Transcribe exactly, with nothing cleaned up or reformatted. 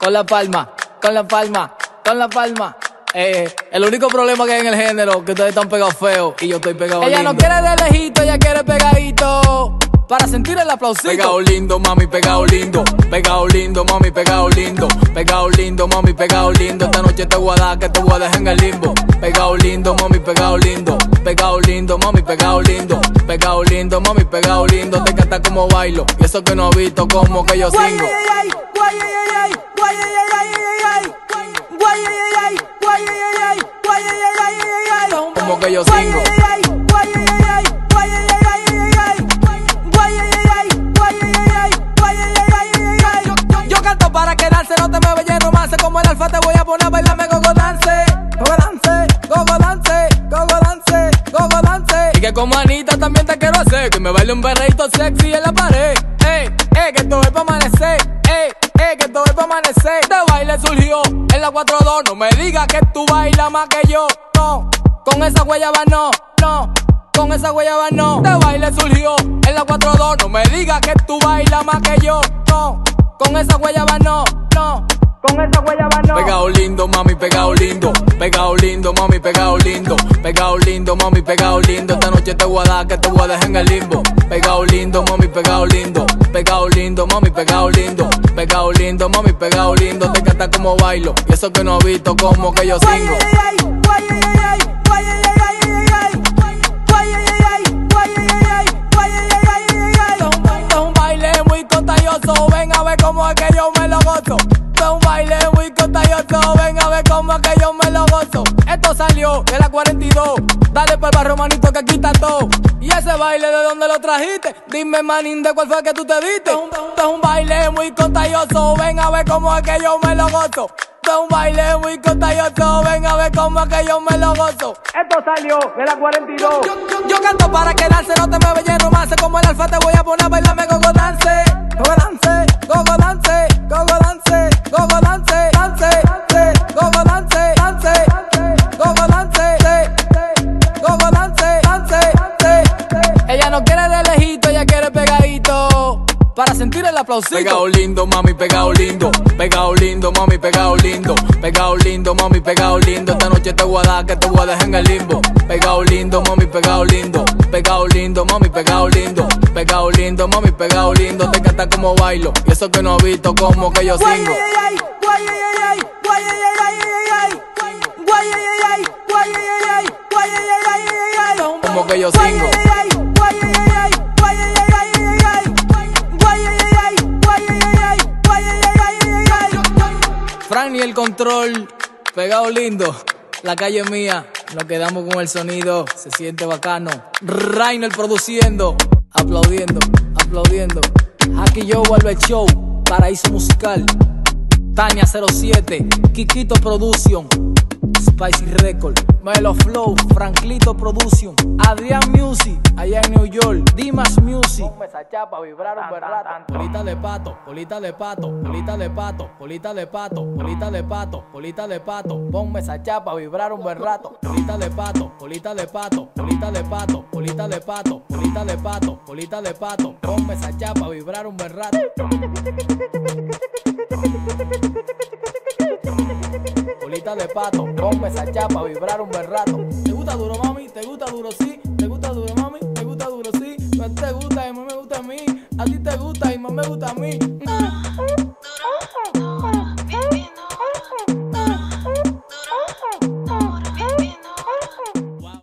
con la palma, con la palma, con la palma. Eh, el único problema que hay en el género que ustedes están pegados feos y yo estoy pegado Ella lindo. no quiere de lejito, ella quiere pegadito, para sentir el aplausito. Pegado lindo, mami, pegado lindo. Pegado lindo, mami, pegado lindo. Pegado lindo, mami, pegado lindo. Esta noche te voy a dar que te voy a dejar en el limbo. Pegado lindo, mami, pegado lindo. Pegado lindo, mami, pegado lindo. Pegado lindo, mami, pegado lindo. Te encanta como bailo y eso que no he visto como que yo singo. Como que yo singo. Yo canto para quedarse, no te me vayas en romance. Como el alfa te voy a poner a bailarme gogo dance. Gogo dance, gogo dance, gogo dance, gogo dance. Y que como Anita también te quiero hacer, que me baile un berreito sexy en la pared. Ey, ey, que esto es pa' amanecer. Ey, ey, que esto es pa' amanecer. Este baile surgió en la cuatro dos. No me digas que tú bailas más que yo. No, con esa guayaba no, no. Con esa guayaba no. Este baile surgió en la cuatro dos. No me digas que tú bailas más que yo. No, con esa guayaba no, no. Con esa guayaba no. Pegado lindo, mami, pegado lindo. Pegado lindo, mami, pegado lindo. Pegado lindo, mami, pegado lindo. Esta noche te voy a dar que te voy a dejar en el limbo. Pegado lindo, mami, pegado lindo. Pegado lindo, mami, pegado lindo. Pegado lindo, mami, pegado lindo. Te encanta como bailo y eso que no he visto como que yo singo. Ven a ver cómo es que yo me lo gozo. Es un baile muy contagioso. Ven a ver cómo es que yo me lo gozo. Esto salió de la cuarenta y dos. Dale pa'l barrio, manito, que aquí está todo. Y ese baile, ¿de dónde lo trajiste? Dime, manín, ¿de cuál fue que tú te diste? Esto es un baile muy contagioso. Ven a ver cómo es que yo me lo gozo. Esto es un baile muy contagioso. Ven a ver cómo es que yo me lo gozo. Esto salió de la cuarenta y dos. Yo, yo, yo canto para quedarse, no te me vayas en romance. Como el alfa te voy a poner a bailarme gogo dance. Gogo dance, gogo dance, gogo dance, gogo dance, dance, gogo dance, dance, gogo dance, gogo dance, dance. Ella no quiere de lejito, ella quiere pegadito, para sentir el aplausito. Pegado lindo, mami, pegado lindo. Pegado lindo, mami, pegado lindo. Pegado lindo, mami, pegado lindo. Esta noche te voy a dar que te voy a dejar en el limbo. Pegado lindo, mami, pegado lindo. Pegado lindo, mami, pegado lindo. Pegado lindo, mami, pegado lindo. Te encanta como bailo y eso que no he visto como que yo singo. Como que yo singo. Frank y el control, pegado lindo. La calle es mía, nos quedamos con el sonido, se siente bacano. Rainer produciendo, aplaudiendo, aplaudiendo. Aquí yo vuelvo el show, Paraíso Musical. Tania cero siete, Kikito Production, Spicy Record, Melo Flow, Franklito Production, Adrián Music, allá en New York, Dimas Music. Ponme esa chapa, vibrar un buen rato. Colita de pato, colita de pato, colita de pato, colita de pato, colita de pato, colita de pato. Ponme esa chapa, vibrar un buen rato. Colita de pato, colita de pato, colita de pato, colita de pato, colita de pato, colita de pato. Ponme esa chapa, vibrar un buen rato. Colita de pato, ponme esa chapa, vibrar un buen rato. ¿Te gusta duro, mami? ¿Te gusta duro, sí? ¿Te gusta duro, mami? ¿Te gusta duro, sí? A ti te gusta y más me gusta a mí. A ti te gusta y más me gusta a mí.